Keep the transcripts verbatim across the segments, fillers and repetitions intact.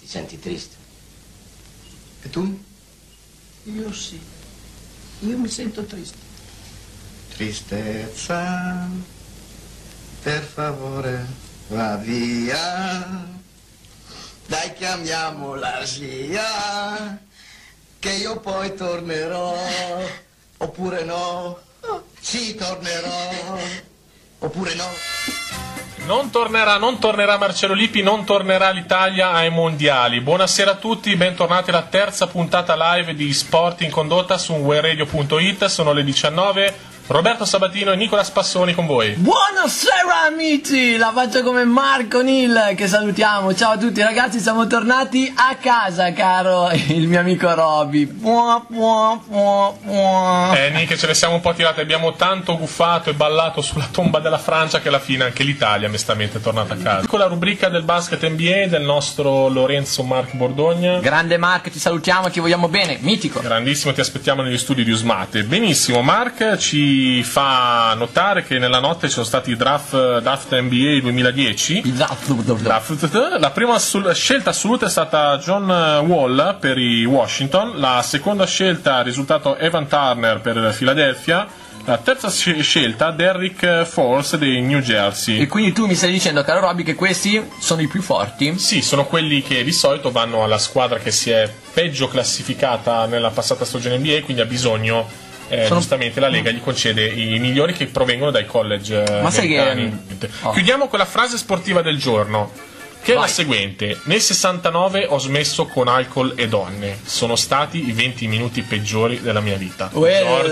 Ti senti triste? E tu? Io sì. Io mi sento triste. Tristezza, per favore, va via. Dai, chiamiamo la zia, che io poi tornerò. Oppure no? Sì, tornerò. Oppure no? Non tornerà, non tornerà Marcello Lippi, non tornerà l'Italia ai mondiali. Buonasera a tutti, bentornati alla terza puntata live di Sport in Condotta su weradio punto it. Sono le diciannove. Roberto Sabatino e Nicola Spassoni con voi. Buonasera amici, la faccio come Marco Nil che salutiamo. Ciao a tutti ragazzi, siamo tornati a casa, caro il mio amico Roby. Puah, puah, puah, puah. Eh Nick, ce ne siamo un po' tirate, abbiamo tanto guffato e ballato sulla tomba della Francia che alla fine anche l'Italia onestamente è tornata a casa. Con la rubrica del basket N B A del nostro Lorenzo Marc Bordogna. Grande Marc, ti salutiamo, ti vogliamo bene, mitico. Grandissimo, ti aspettiamo negli studi di Usmate. Benissimo, Marc ci fa notare che nella notte ci sono stati i draft, draft N B A duemiladieci. Il draft, draft. La prima assul- scelta assoluta è stata John Wall per i Washington, la seconda scelta è risultato Evan Turner per Philadelphia, la terza scelta Derrick Falls dei New Jersey. E quindi tu mi stai dicendo, caro Robby, che questi sono i più forti? Sì, sono quelli che di solito vanno alla squadra che si è peggio classificata nella passata stagione N B A, quindi ha bisogno Eh, Sono... giustamente la Lega gli concede i migliori che provengono dai college eh, Ma sai americani. Che... Oh. Chiudiamo con la frase sportiva del giorno, che Vai. è la seguente: nel sessantanove ho smesso con alcol e donne, sono stati i venti minuti peggiori della mia vita. George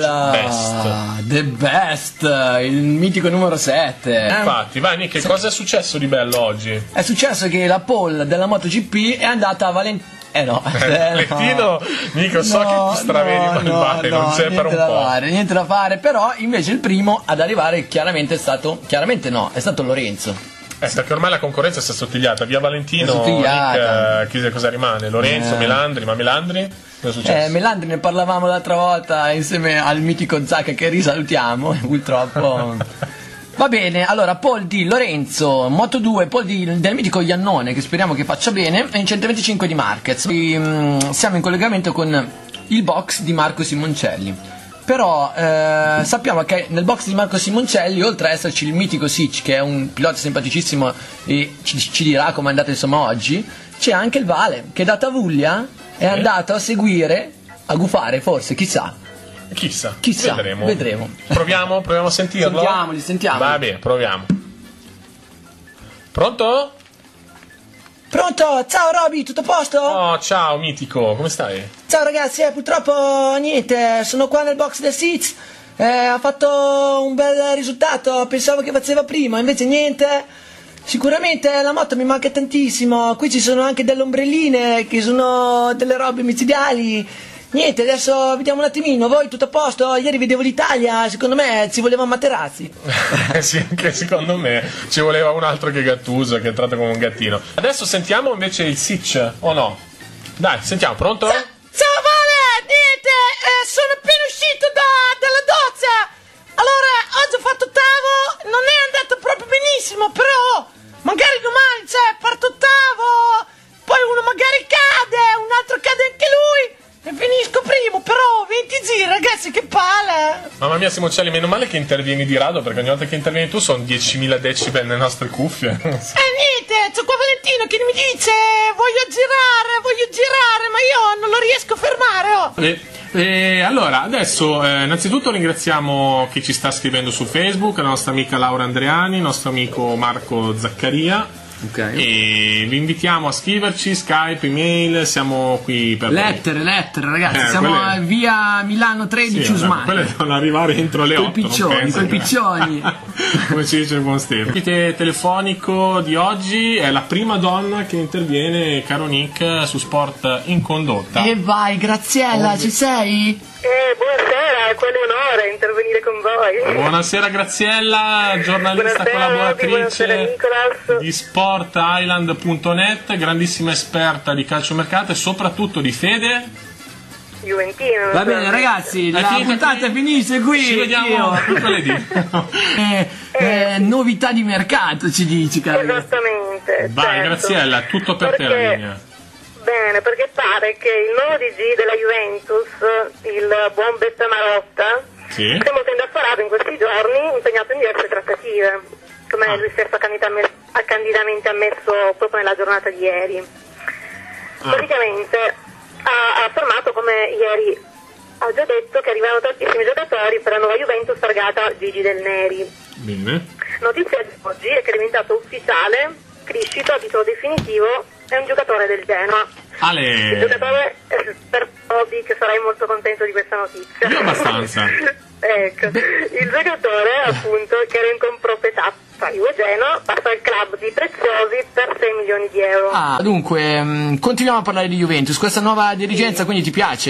Best, The Best, il mitico numero sette. eh? Infatti, vai Nick, che Se... cosa è successo di bello oggi? È successo che la pole della MotoGP è andata a Valentina. Eh no, eh, no. Nico, so no, che ti stravedi no, no, male, no, non c'è per un da po'. Fare, niente da fare, però invece il primo ad arrivare chiaramente è stato, chiaramente no, è stato Lorenzo. Eh, perché ormai la concorrenza si è sottigliata, via Valentino, sottigliata. Nick, chi, cosa rimane? Lorenzo, eh. Melandri, ma Melandri? Cosa è successo? Eh, Melandri ne parlavamo l'altra volta insieme al mitico Zacca che risalutiamo, purtroppo... Va bene, allora Paul di Lorenzo, Moto due, Paul di, del mitico Iannone, che speriamo che faccia bene, e in centoventicinque di Marquez. E, um, siamo in collegamento con il box di Marco Simoncelli. Però eh, sappiamo che nel box di Marco Simoncelli, oltre ad esserci il mitico Sitch, che è un pilota simpaticissimo e ci, ci dirà come è andato insomma oggi, c'è anche il Vale, che da Tavuglia è eh? andato a seguire, a gufare forse, chissà. Chissà, Chissà, vedremo. vedremo. Proviamo, proviamo a sentirlo. Sentiamoli, sentiamoli. Va bene, proviamo. Pronto? Pronto? Ciao Roby, tutto a posto? Oh, ciao mitico, come stai? Ciao ragazzi, eh, purtroppo niente, sono qua nel box del Sitz. Eh, ha fatto un bel risultato, pensavo che faceva prima, invece niente. Sicuramente la moto mi manca tantissimo. Qui ci sono anche delle ombrelline che sono delle robe micidiali. Niente, adesso vediamo un attimino. Voi tutto a posto? Ieri vedevo l'Italia, secondo me ci voleva Materazzi. Sì, anche secondo me ci voleva un altro che Gattuso, che è entrato come un gattino. Adesso sentiamo invece il Sitch, o no? Dai, sentiamo, pronto? Ciao, ciao Vale, niente, eh, sono appena uscito da, dalla doccia. Allora, oggi ho fatto ottavo, non è andato proprio benissimo, però magari domani, cioè, parto ottavo, poi uno magari cade, un altro cade anche lui. E finisco primo, però venti giri, ragazzi, che palle! Mamma mia, Simoncelli, meno male che intervieni di rado, perché ogni volta che intervieni tu sono diecimila decibel nelle nostre cuffie. E eh, niente, c'è qua Valentino che mi dice voglio girare, voglio girare, ma io non lo riesco a fermare, oh! E, e allora, adesso, eh, innanzitutto ringraziamo chi ci sta scrivendo su Facebook, la nostra amica Laura Andreani, il nostro amico Marco Zaccaria. Okay. E vi invitiamo a scriverci, Skype, email, siamo qui per lettere, voi. lettere ragazzi, eh, siamo quelle... via Milano tredici, sì, Usmate. Quelle devono arrivare entro le otto. Quei piccioni, quei piccioni. Come ci dice il buon Stefano. Il telefonico di oggi è la prima donna che interviene, caro Nick, su Sport in Condotta. E vai, Graziella, oh, ci sei? Eh, buonasera, è quel onore intervenire con voi. Buonasera Graziella, giornalista buonasera, collaboratrice di sport island punto net, grandissima esperta di calciomercato e soprattutto di fede juventino. Va bene ragazzi, la finita, puntata finisce qui. Ci vediamo mercoledì. eh, eh, novità di mercato ci dici, caro. Esattamente. Vai certo. Graziella, tutto per Perché... te la linea. Bene, perché pare che il nuovo D G della Juventus, il buon Beppe Marotta, Sì. sia molto indaffarato in questi giorni, impegnato in diverse trattative, come Ah. lui stesso ha candidamente ha candidamente ammesso proprio nella giornata di ieri. Ah. Praticamente ha, ha affermato, come ieri ha già detto, che arrivano tantissimi giocatori per la nuova Juventus targata Gigi Del Neri. Bene. Notizia di oggi è che è diventato ufficiale, Criscito a titolo definitivo è un giocatore del Genoa. Il Ale. giocatore è per Toby, che sarai molto contento di questa notizia. Io abbastanza. Ecco, il giocatore appunto che era in comproprietà tra Juve e Genoa passa al club di Preziosi per sei milioni di euro. Ah, dunque, mh, continuiamo a parlare di Juventus. Questa nuova dirigenza quindi ti piace?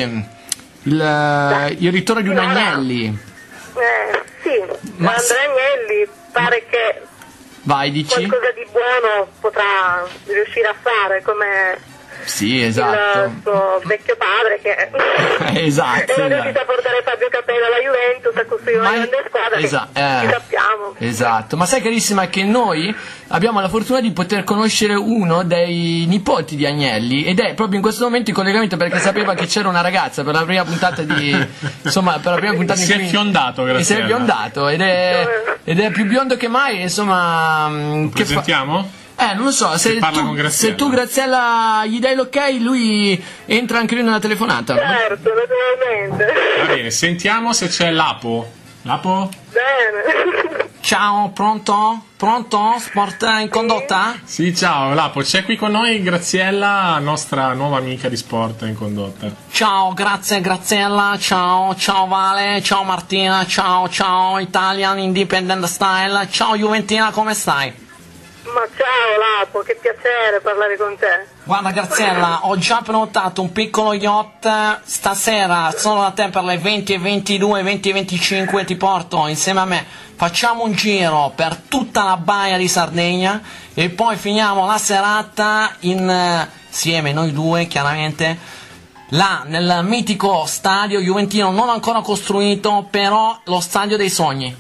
Il, il ritorno di un Agnelli. Eh, sì, Ma Andrea Agnelli pare che Vai, dici? qualcosa di buono potrà riuscire a fare, come Sì, il esatto. suo vecchio padre che Esatto, è riuscito esatto. a portare Fabio Capello alla Juventus, a costruire una Ma- grande squadra esa- che eh. ci sappiamo. Esatto, ma sai carissima che noi abbiamo la fortuna di poter conoscere uno dei nipoti di Agnelli ed è proprio in questo momento in collegamento perché sapeva che c'era una ragazza per la prima puntata di insomma per la prima puntata Si in è cui- fiondato, e si è Graziella. biondato ed è, ed è più biondo che mai, insomma, mh, che fa- Presentiamo? eh, non lo so, se Che parla tu, con Graziella. se tu Graziella gli dai l'ok, lui entra anche lui nella telefonata. Certo, naturalmente. Va bene, sentiamo se c'è Lapo. Lapo? Bene. Ciao, pronto? Pronto? Sport in condotta? Sì, ciao Lapo, c'è qui con noi Graziella, nostra nuova amica di Sport in Condotta. Ciao, grazie Graziella, ciao, ciao Vale, ciao Martina, ciao, ciao Italian Independent Style, ciao Juventina, come stai? Ma ciao Lapo, che piacere parlare con te. Guarda Graziella, ho già prenotato un piccolo yacht, stasera sono da te per le venti e ventidue, venti e venticinque, ti porto insieme a me, facciamo un giro per tutta la baia di Sardegna e poi finiamo la serata in, eh, insieme noi due chiaramente, là nel mitico stadio juventino non ancora costruito, però lo stadio dei sogni.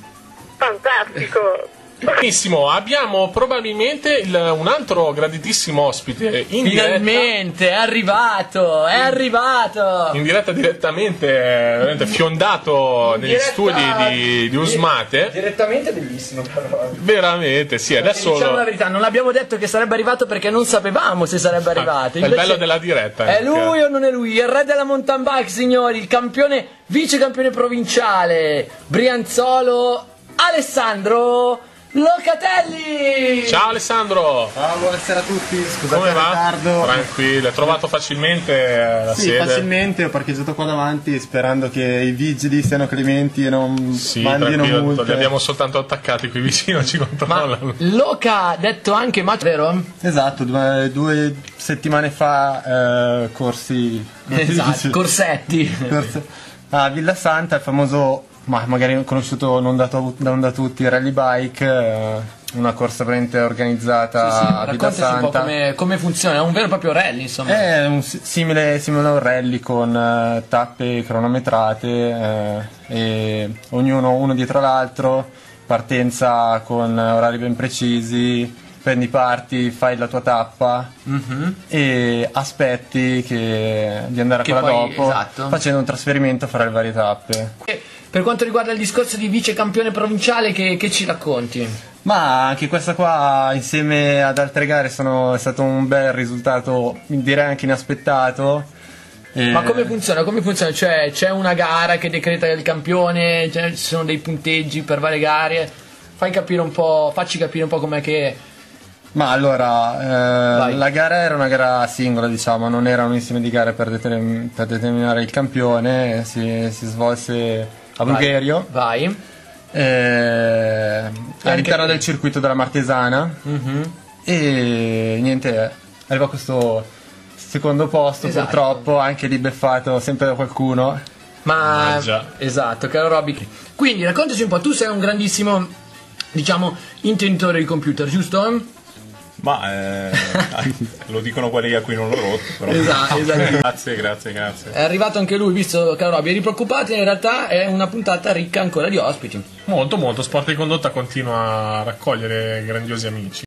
Fantastico. Benissimo, abbiamo probabilmente il- un altro graditissimo ospite in Finalmente è arrivato, è arrivato. diretta, in diretta direttamente, eh, veramente fiondato negli Diretta- studi di, di Usmate. Direttamente bellissimo però. Veramente, sì, adesso Diciamo lo- la verità, non abbiamo detto che sarebbe arrivato perché non sapevamo se sarebbe arrivato. è il Invece bello della diretta. È anche. lui o non è lui? Il re della mountain bike, signori, il campione, vice campione provinciale, Brianzolo, Alessandro Locatelli. Ciao Alessandro, Ciao, buonasera a tutti, scusate come il va? ritardo. Tranquillo, hai trovato facilmente eh, la Sì, sede? facilmente ho parcheggiato qua davanti sperando che i vigili siano clementi e non Sì, mandino tranquillo, multe. li abbiamo soltanto attaccati qui vicino, ci Ma controllano. Loca, detto anche Mac, vero? Esatto, due, due settimane fa eh, corsi... Esatto, Corsetti. corsi a Villa Santa, il famoso, ma magari conosciuto non da, to- non da tutti, Rally Bike, eh, una corsa veramente organizzata a Villa Raccontaci un po' Santa. come, come funziona, è un vero e proprio rally, insomma. È un si- simile, simile a un rally con eh, tappe cronometrate eh, e ognuno uno dietro l'altro, partenza con orari ben precisi, prendi parti, fai la tua tappa e aspetti che- di andare a Che quella poi- dopo esatto. facendo un trasferimento fra le varie tappe. E per quanto riguarda il discorso di vice campione provinciale, che, che ci racconti? Ma anche questa qua insieme ad altre gare sono, è stato un bel risultato, direi anche inaspettato. E- Ma come funziona? Come funziona? Cioè c'è una gara che decreta il campione, cioè, ci sono dei punteggi per varie gare. Fai capire un po', facci capire un po' com'è che. Ma allora, Vai. eh, la gara era una gara singola, diciamo, non era un insieme di gare per, determin- per determinare il campione, si, si svolse a Brugherio, Vai. eh, all'interno anche- del circuito della Martesana Mhm. e niente, arriva questo secondo posto, Esatto. purtroppo, anche lì beffato sempre da qualcuno. Ma Ah, già. esatto, caro Robby. Quindi raccontaci un po', tu sei un grandissimo, diciamo, intentore di computer, giusto? Ma eh, lo dicono quelli a cui non l'ho rotto. Però. Esatto, esatto. Grazie, grazie, grazie. È arrivato anche lui, visto, caro Robby, eri preoccupato, in realtà è una puntata ricca ancora di ospiti. Molto molto, Sport di Condotta continua a raccogliere grandiosi amici.